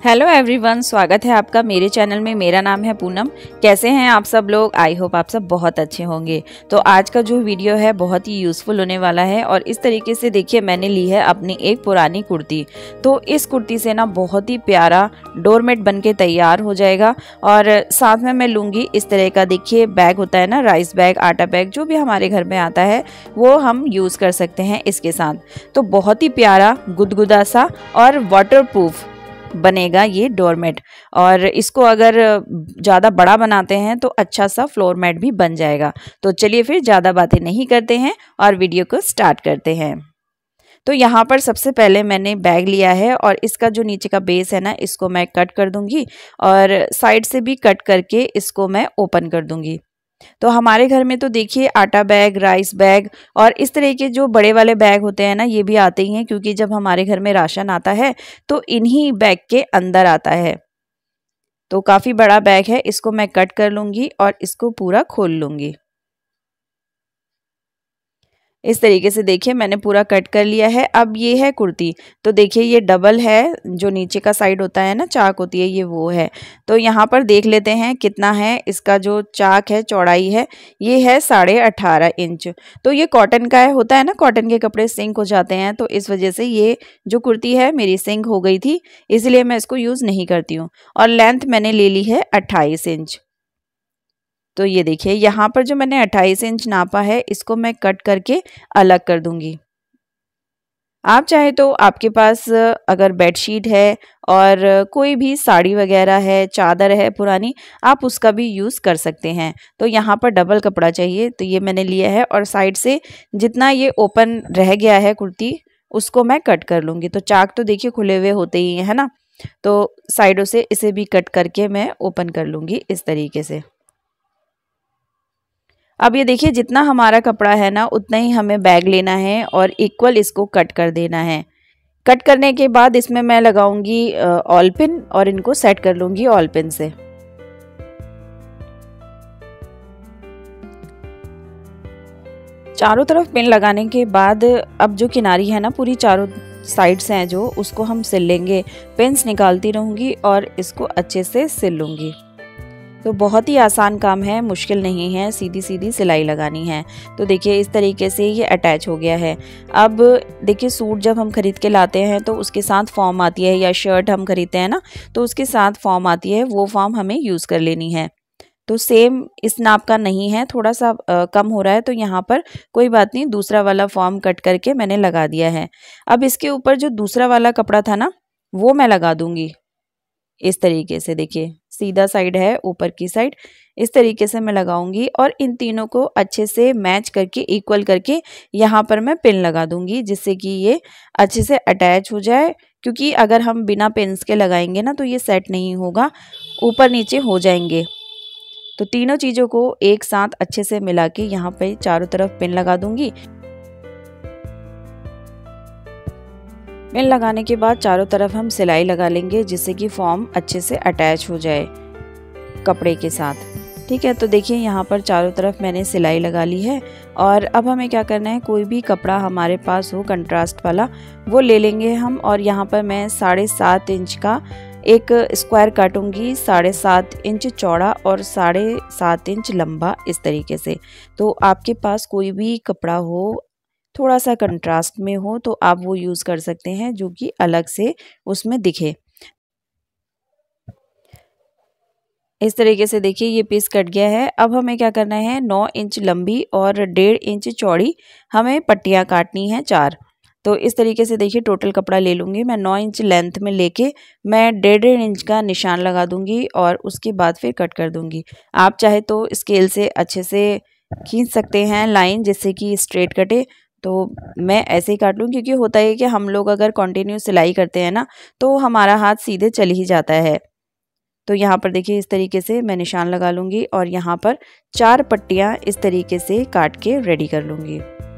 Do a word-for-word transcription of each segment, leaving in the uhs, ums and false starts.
Hello everyone, स्वागत है आपका मेरे चैनल में। मेरा नाम है पूनम। कैसे हैं आप सब लोग? आई होप आप सब बहुत अच्छे होंगे। तो आज का जो वीडियो है बहुत ही यूज़फुल होने वाला है। और इस तरीके से देखिए, मैंने ली है अपनी एक पुरानी कुर्ती। तो इस कुर्ती से ना बहुत ही प्यारा डोरमेट बन के तैयार हो जाएगा। और साथ में मैं लूँगी इस तरह का, देखिए बैग होता है ना, राइस बैग, आटा बैग, जो भी हमारे घर में आता है वो हम यूज़ कर सकते हैं इसके साथ। तो बहुत ही प्यारा गुदगुदा सा और वाटर प्रूफ बनेगा ये डोरमेट। और इसको अगर ज़्यादा बड़ा बनाते हैं तो अच्छा सा फ्लोर मैट भी बन जाएगा। तो चलिए फिर ज़्यादा बातें नहीं करते हैं और वीडियो को स्टार्ट करते हैं। तो यहाँ पर सबसे पहले मैंने बैग लिया है और इसका जो नीचे का बेस है ना, इसको मैं कट कर दूंगी और साइड से भी कट करके इसको मैं ओपन कर दूंगी। तो हमारे घर में तो देखिए आटा बैग, राइस बैग और इस तरह के जो बड़े वाले बैग होते हैं ना, ये भी आते ही हैं, क्योंकि जब हमारे घर में राशन आता है तो इन्हीं बैग के अंदर आता है। तो काफ़ी बड़ा बैग है, इसको मैं कट कर लूँगी और इसको पूरा खोल लूँगी। इस तरीके से देखिए मैंने पूरा कट कर लिया है। अब ये है कुर्ती। तो देखिए ये डबल है, जो नीचे का साइड होता है ना, चाक होती है, ये वो है। तो यहाँ पर देख लेते हैं कितना है इसका जो चाक है, चौड़ाई है, ये है साढ़े अठारह इंच। तो ये कॉटन का है, होता है ना, कॉटन के कपड़े सिंक हो जाते हैं, तो इस वजह से ये जो कुर्ती है मेरी सिंक हो गई थी, इसलिए मैं इसको यूज़ नहीं करती हूँ। और लेंथ मैंने ले ली है अट्ठाईस इंच। तो ये देखिए यहाँ पर जो मैंने अट्ठाईस इंच नापा है, इसको मैं कट करके अलग कर दूंगी। आप चाहे तो आपके पास अगर बेडशीट है और कोई भी साड़ी वगैरह है, चादर है पुरानी, आप उसका भी यूज़ कर सकते हैं। तो यहाँ पर डबल कपड़ा चाहिए, तो ये मैंने लिया है और साइड से जितना ये ओपन रह गया है कुर्ती, उसको मैं कट कर लूँगी। तो चाक तो देखिए खुले हुए होते ही है ना, तो साइडों से इसे भी कट करके मैं ओपन कर लूँगी इस तरीके से। अब ये देखिए जितना हमारा कपड़ा है ना, उतना ही हमें बैग लेना है और इक्वल इसको कट कर देना है। कट करने के बाद इसमें मैं लगाऊंगी ऑल पिन और इनको सेट कर लूंगी ऑल पिन से। चारों तरफ पिन लगाने के बाद अब जो किनारी है ना, पूरी चारों साइड्स हैं जो, उसको हम सिल लेंगे। पिन्स निकालती रहूंगी और इसको अच्छे से सिल लूंगी। तो बहुत ही आसान काम है, मुश्किल नहीं है, सीधी सीधी सिलाई लगानी है। तो देखिए इस तरीके से ये अटैच हो गया है। अब देखिए सूट जब हम खरीद के लाते हैं तो उसके साथ फॉर्म आती है, या शर्ट हम खरीदते हैं ना तो उसके साथ फॉर्म आती है, वो फॉर्म हमें यूज़ कर लेनी है। तो सेम इस नाप का नहीं है, थोड़ा सा आ, कम हो रहा है, तो यहाँ पर कोई बात नहीं, दूसरा वाला फॉर्म कट करके मैंने लगा दिया है। अब इसके ऊपर जो दूसरा वाला कपड़ा था ना, वो मैं लगा दूंगी इस तरीके से। देखिए सीधा साइड है, ऊपर की साइड इस तरीके से मैं लगाऊंगी और इन तीनों को अच्छे से मैच करके, इक्वल करके यहाँ पर मैं पिन लगा दूंगी, जिससे कि ये अच्छे से अटैच हो जाए। क्योंकि अगर हम बिना पिन्स के लगाएंगे ना तो ये सेट नहीं होगा, ऊपर नीचे हो जाएंगे। तो तीनों चीज़ों को एक साथ अच्छे से मिला के यहाँ पे चारों तरफ पिन लगा दूंगी। पिन लगाने के बाद चारों तरफ हम सिलाई लगा लेंगे, जिससे कि फॉर्म अच्छे से अटैच हो जाए कपड़े के साथ। ठीक है, तो देखिए यहाँ पर चारों तरफ मैंने सिलाई लगा ली है। और अब हमें क्या करना है, कोई भी कपड़ा हमारे पास हो कंट्रास्ट वाला, वो ले लेंगे हम। और यहाँ पर मैं साढ़े सात इंच का एक स्क्वायर काटूंगी, साढ़े सात इंच चौड़ा और साढ़े सात इंच लंबा, इस तरीके से। तो आपके पास कोई भी कपड़ा हो, थोड़ा सा कंट्रास्ट में हो, तो आप वो यूज़ कर सकते हैं, जो कि अलग से उसमें दिखे। इस तरीके से देखिए ये पीस कट गया है। अब हमें क्या करना है, नौ इंच लंबी और डेढ़ इंच चौड़ी हमें पट्टियाँ काटनी हैं, चार। तो इस तरीके से देखिए टोटल कपड़ा ले लूँगी मैं, नौ इंच लेंथ में लेके मैं डेढ़ डेढ़ इंच का निशान लगा दूँगी और उसके बाद फिर कट कर दूँगी। आप चाहे तो स्केल से अच्छे से खींच सकते हैं लाइन, जिससे कि स्ट्रेट कटे। तो मैं ऐसे ही काट लूँ, क्योंकि होता है कि हम लोग अगर कंटिन्यू सिलाई करते हैं ना, तो हमारा हाथ सीधे चल ही जाता है। तो यहाँ पर देखिए इस तरीके से मैं निशान लगा लूँगी और यहाँ पर चार पट्टियाँ इस तरीके से काट के रेडी कर लूँगी।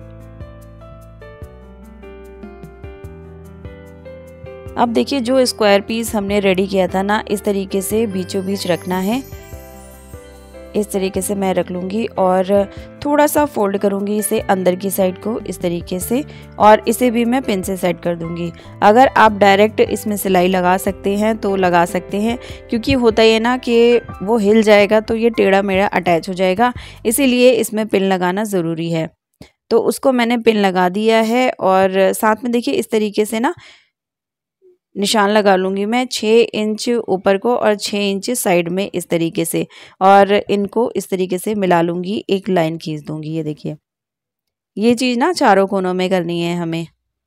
अब देखिए जो स्क्वायर पीस हमने रेडी किया था ना, इस तरीके से बीचों बीच रखना है। इस तरीके से मैं रख लूँगी और थोड़ा सा फोल्ड करूँगी इसे अंदर की साइड को इस तरीके से, और इसे भी मैं पिन से सेट कर दूँगी। अगर आप डायरेक्ट इसमें सिलाई लगा सकते हैं तो लगा सकते हैं, क्योंकि होता ये ना कि वो हिल जाएगा तो ये टेढ़ा मेढ़ा अटैच हो जाएगा, इसीलिए इसमें पिन लगाना ज़रूरी है। तो उसको मैंने पिन लगा दिया है और साथ में देखिए इस तरीके से ना निशान लगा लूँगी मैं छः इंच ऊपर को और छः इंच साइड में इस तरीके से, और इनको इस तरीके से मिला लूँगी, एक लाइन खींच दूँगी। ये देखिए, ये चीज़ ना चारों कोनों में करनी है हमें,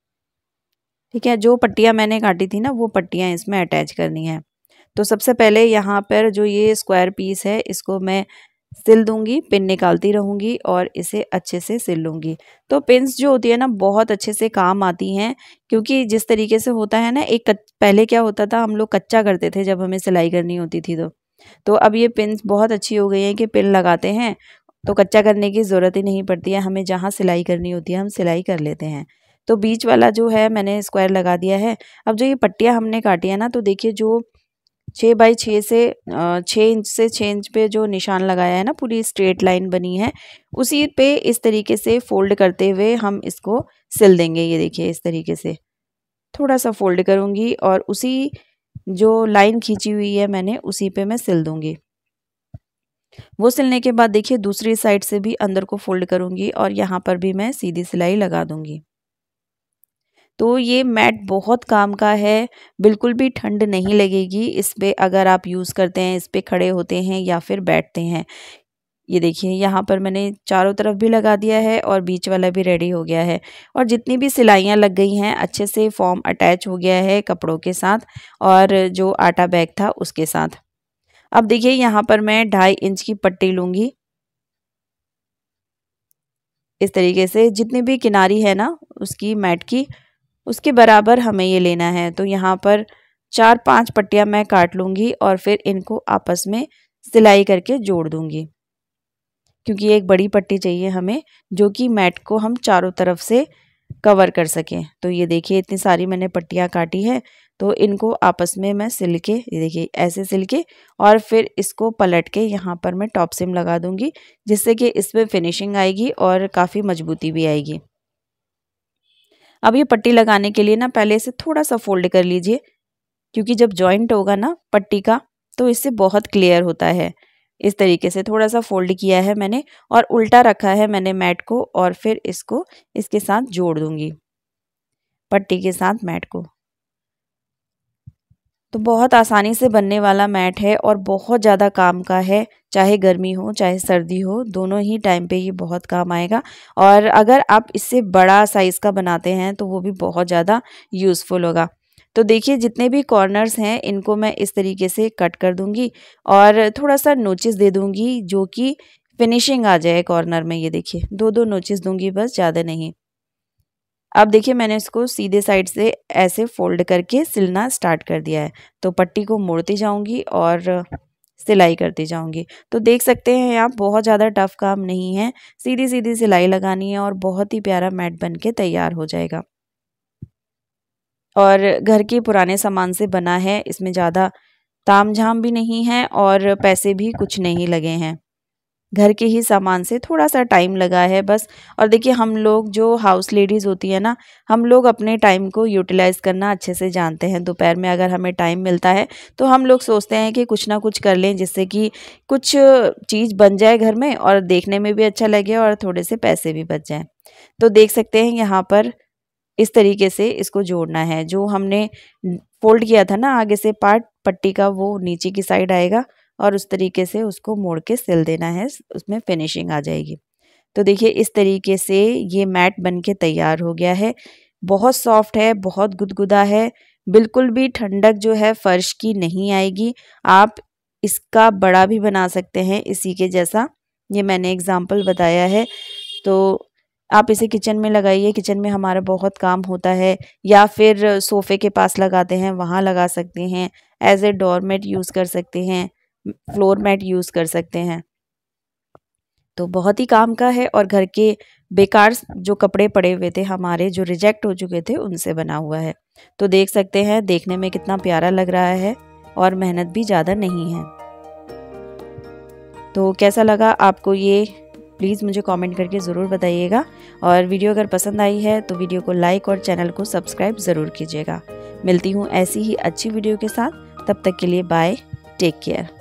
ठीक है। जो पट्टियाँ मैंने काटी थी ना वो पट्टियाँ इसमें अटैच करनी है। तो सबसे पहले यहाँ पर जो ये स्क्वायर पीस है इसको मैं सिल दूंगी, पिन निकालती रहूंगी और इसे अच्छे से सिल लूंगी। तो पिन्स जो होती है ना बहुत अच्छे से काम आती हैं, क्योंकि जिस तरीके से होता है ना, एक पहले क्या होता था, हम लोग कच्चा करते थे जब हमें सिलाई करनी होती थी तो तो अब ये पिन्स बहुत अच्छी हो गई हैं कि पिन लगाते हैं तो कच्चा करने की ज़रूरत ही नहीं पड़ती है, हमें जहाँ सिलाई करनी होती है हम सिलाई कर लेते हैं। तो बीच वाला जो है मैंने स्क्वायर लगा दिया है। अब जो ये पट्टियाँ हमने काटी है ना, तो देखिए जो छः बाई छः से छः इंच से छः इंच पे जो निशान लगाया है ना, पूरी स्ट्रेट लाइन बनी है, उसी पे इस तरीके से फोल्ड करते हुए हम इसको सिल देंगे। ये देखिए इस तरीके से थोड़ा सा फोल्ड करूँगी और उसी जो लाइन खींची हुई है मैंने उसी पे मैं सिल दूँगी। वो सिलने के बाद देखिए दूसरी साइड से भी अंदर को फोल्ड करूँगी और यहाँ पर भी मैं सीधी सिलाई लगा दूँगी। तो ये मैट बहुत काम का है, बिल्कुल भी ठंड नहीं लगेगी इस पे अगर आप यूज़ करते हैं, इस पे खड़े होते हैं या फिर बैठते हैं। ये देखिए यहाँ पर मैंने चारों तरफ भी लगा दिया है और बीच वाला भी रेडी हो गया है, और जितनी भी सिलाइयाँ लग गई हैं अच्छे से फॉर्म अटैच हो गया है कपड़ों के साथ और जो आटा बैग था उसके साथ। अब देखिए यहाँ पर मैं ढाई इंच की पट्टी लूँगी, इस तरीके से जितनी भी किनारी है ना उसकी मैट की उसके बराबर हमें ये लेना है। तो यहाँ पर चार पांच पट्टियाँ मैं काट लूँगी और फिर इनको आपस में सिलाई करके जोड़ दूँगी, क्योंकि एक बड़ी पट्टी चाहिए हमें जो कि मैट को हम चारों तरफ से कवर कर सकें। तो ये देखिए इतनी सारी मैंने पट्टियाँ काटी है, तो इनको आपस में मैं सिल के, ये देखिए ऐसे सिल के और फिर इसको पलट के यहाँ पर मैं टॉप सिम लगा दूँगी, जिससे कि इसमें फिनिशिंग आएगी और काफ़ी मजबूती भी आएगी। अब ये पट्टी लगाने के लिए ना पहले इसे थोड़ा सा फोल्ड कर लीजिए, क्योंकि जब जॉइंट होगा ना पट्टी का तो इससे बहुत क्लियर होता है। इस तरीके से थोड़ा सा फोल्ड किया है मैंने और उल्टा रखा है मैंने मैट को, और फिर इसको इसके साथ जोड़ दूंगी, पट्टी के साथ मैट को। तो बहुत आसानी से बनने वाला मैट है और बहुत ज़्यादा काम का है, चाहे गर्मी हो चाहे सर्दी हो, दोनों ही टाइम पे ये बहुत काम आएगा। और अगर आप इससे बड़ा साइज़ का बनाते हैं तो वो भी बहुत ज़्यादा यूज़फुल होगा। तो देखिए जितने भी कॉर्नर्स हैं इनको मैं इस तरीके से कट कर दूंगी और थोड़ा सा नोचिस दे दूंगी जो कि फिनिशिंग आ जाए कॉर्नर में। ये देखिए दो दो नोचिस दूंगी बस, ज़्यादा नहीं। अब देखिए मैंने इसको सीधे साइड से ऐसे फोल्ड करके सिलना स्टार्ट कर दिया है। तो पट्टी को मोड़ती जाऊंगी और सिलाई करती जाऊंगी। तो देख सकते हैं आप बहुत ज़्यादा टफ काम नहीं है, सीधी सीधी सिलाई लगानी है और बहुत ही प्यारा मैट बन के तैयार हो जाएगा। और घर के पुराने सामान से बना है, इसमें ज़्यादा ताम झाम भी नहीं है और पैसे भी कुछ नहीं लगे हैं, घर के ही सामान से थोड़ा सा टाइम लगा है बस। और देखिए हम लोग जो हाउस लेडीज़ होती है ना, हम लोग अपने टाइम को यूटिलाइज़ करना अच्छे से जानते हैं। दोपहर में अगर हमें टाइम मिलता है तो हम लोग सोचते हैं कि कुछ ना कुछ कर लें जिससे कि कुछ चीज़ बन जाए घर में और देखने में भी अच्छा लगे और थोड़े से पैसे भी बच जाएँ। तो देख सकते हैं यहाँ पर इस तरीके से इसको जोड़ना है। जो हमने फोल्ड किया था ना आगे से पार्ट पट्टी का, वो नीचे की साइड आएगा और उस तरीके से उसको मोड़ के सिल देना है, उसमें फिनिशिंग आ जाएगी। तो देखिए इस तरीके से ये मैट बन के तैयार हो गया है। बहुत सॉफ्ट है, बहुत गुदगुदा है, बिल्कुल भी ठंडक जो है फर्श की नहीं आएगी। आप इसका बड़ा भी बना सकते हैं इसी के जैसा, ये मैंने एग्जाम्पल बताया है। तो आप इसे किचन में लगाइए, किचन में हमारा बहुत काम होता है, या फिर सोफ़े के पास लगाते हैं वहाँ लगा सकते हैं, एज ए डोरमेट यूज़ कर सकते हैं, फ्लोर मैट यूज़ कर सकते हैं। तो बहुत ही काम का है और घर के बेकार जो कपड़े पड़े हुए थे हमारे, जो रिजेक्ट हो चुके थे, उनसे बना हुआ है। तो देख सकते हैं देखने में कितना प्यारा लग रहा है और मेहनत भी ज़्यादा नहीं है। तो कैसा लगा आपको ये प्लीज़ मुझे कमेंट करके ज़रूर बताइएगा। और वीडियो अगर पसंद आई है तो वीडियो को लाइक और चैनल को सब्सक्राइब ज़रूर कीजिएगा। मिलती हूँ ऐसी ही अच्छी वीडियो के साथ, तब तक के लिए बाय, टेक केयर।